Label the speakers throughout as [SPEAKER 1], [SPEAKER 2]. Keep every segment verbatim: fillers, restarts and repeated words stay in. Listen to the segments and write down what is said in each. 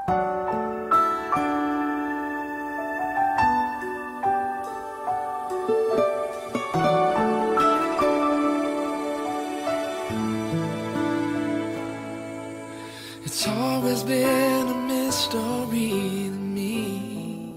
[SPEAKER 1] It's always been a mystery to me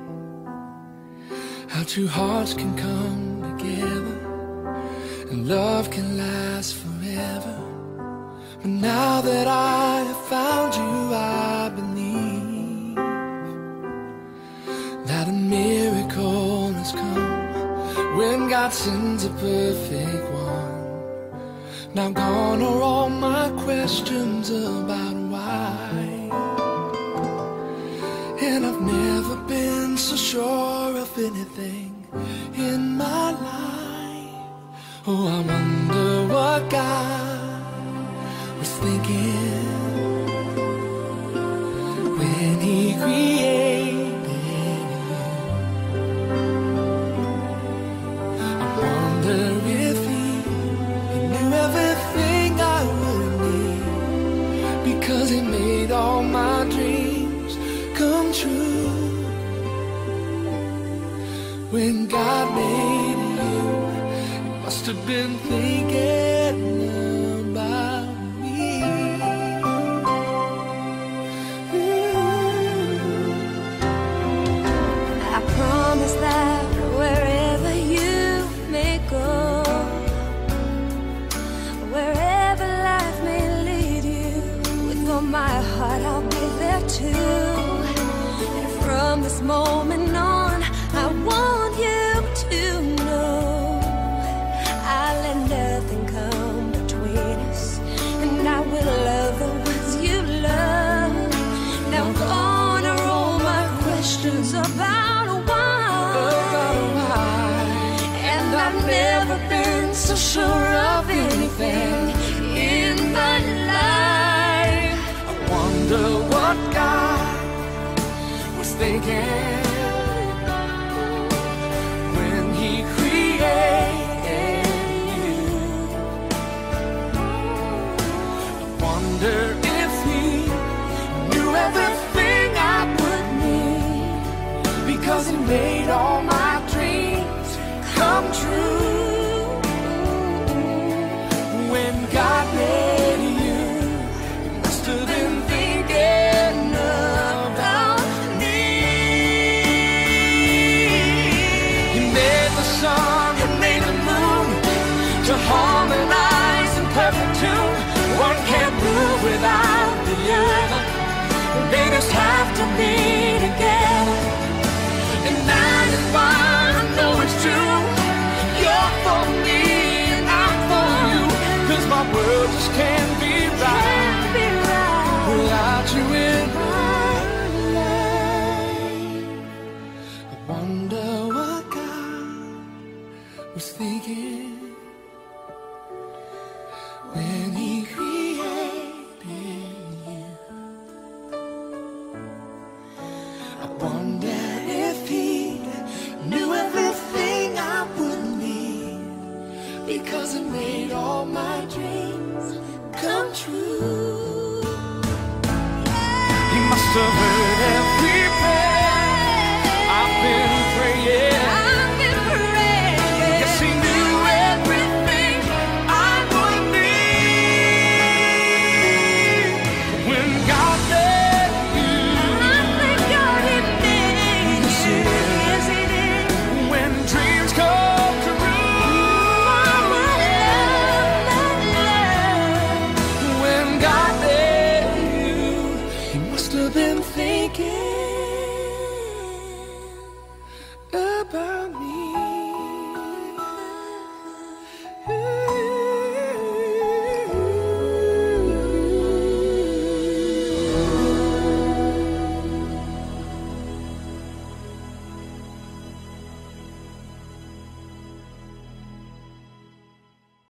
[SPEAKER 1] how two hearts can come together and love can last forever. But now that I have found you, I believe that a miracle has come when God sends a perfect one. Now gone are all my questions about why, and I've never been so sure of anything in my life. Oh, I wonder what God was thinking when He created you. I wonder if He, he knew everything I would need, because He made all my dreams come true. When God made you, He must have been thinking about me.
[SPEAKER 2] I promise that wherever you may go, wherever life may lead you, with all my heart I'll be there too. And from this moment on, I want you to know I'll let nothing come between us, and I will love the ones you love. Now gone are all my questions about why, and I've never been so sure of anything in my life.
[SPEAKER 1] I wonder what God was thinking when He created you. I wonder if He knew everything I would need, because He made all my dreams come true. When God made you, He must have been thinking about me. He made the sun and made the moon to harmonize in perfect tune. One can't move without the other. They just have to be together. And that is why I know it's true. You're for me and I'm for you, 'cause my world just can't be right without you in my life. I wonder what God was thinking when He created you. I wonder if He knew everything I would need, because He made all my dreams come true. He must have heard everything